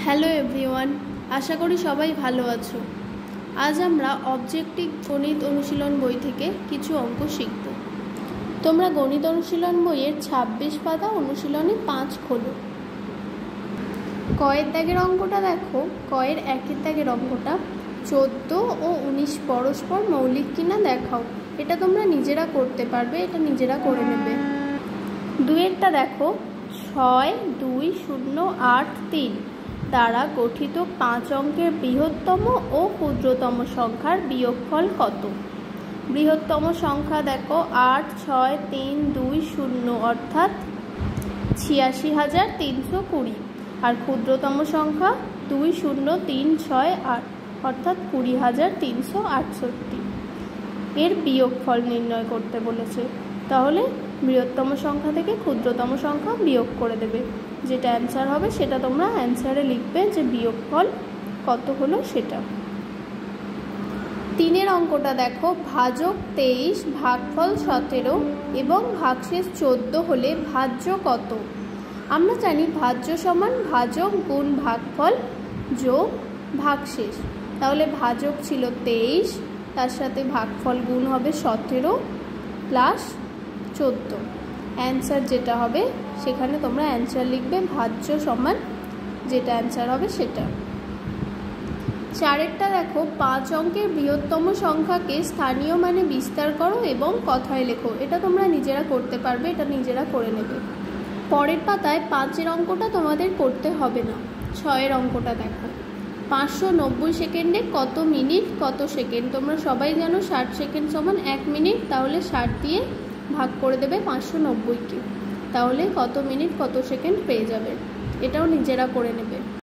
Hello everyone, আশা করি সবাই ভালো আছো। আজ আমরা অবজেক্টিভ গণিত অনুশীলন বই থেকে কিছু অঙ্ক শিখব। তোমরা গণিত অনুশীলন বইয়ের 26 পাতা অনুশীলনী 5 খোলো। কয়ের দাগের অঙ্কটা দেখো। কয়ের একের দাগের অঙ্কটা 14 ও 19 পরস্পর মৌলিক কিনা দেখাও। এটা তোমরা নিজেরা করতে পারবে, এটা নিজেরা করে নেবে। দুইয়েরটা দেখো, 6, 2, 0, 8, 3 দ্বারা গঠিত 5 অঙ্কের বৃহত্তম ও ক্ষুদ্রতম সংখ্যার বিয়োগফল কত? বৃহত্তম সংখ্যা দেখো 8, 6, 3, 2, 0 অর্থাৎ 86,320, আর ক্ষুদ্রতম সংখ্যা 2, 0, 3, 6, 8 অর্থাৎ 20,368। এর বিয়োগফল নির্ণয় করতে বলেছে। তাহলে বৃহত্তম সংখ্যা থেকে ক্ষুদ্রতম সংখ্যা বিয়োগ করে দেবে। যেটা অ্যান্সার হবে সেটা তোমরা অ্যান্সারে লিখবে, যে বিয়োগফল কত হলো সেটা। 3-এর অঙ্কটা দেখো, ভাজক 23, ভাগফল 17 এবং ভাগশেষ 14 হলে ভাজ্য কত? আমরা জানি ভাজ্য সমান ভাজক গুণ ভাগফল যোগ ভাগশেষ। তাহলে ভাজক ছিল 23, তার সাথে ভাগফল গুণ হবে 17 প্লাস 14। অ্যান্সার যেটা হবে সেখানে তোমরা অ্যান্সার লিখবে ভাজ্য সমান যেটা অ্যান্সার হবে সেটা। 4-এরটা দেখো, 5 অঙ্কের বৃহত্তম সংখ্যাকে স্থানীয় মানে বিস্তার করো এবং কথায় লেখো। এটা তোমরা নিজেরা করতে পারবে, এটা নিজেরা করে নেবে। পরের পাতায় 5-এর অঙ্কটা তোমাদের করতে হবে না। 6-এর অঙ্কটা দেখো, 590 সেকেন্ডে কত মিনিট কত সেকেন্ড? তোমরা সবাই জানো 60 সেকেন্ড সমান 1 মিনিট। তাহলে 60 দিয়ে ভাগ করে দেবে 590কে, তাহলে কত মিনিট কত সেকেন্ড পেয়ে যাবে। এটাও নিজেরা করে নেবে।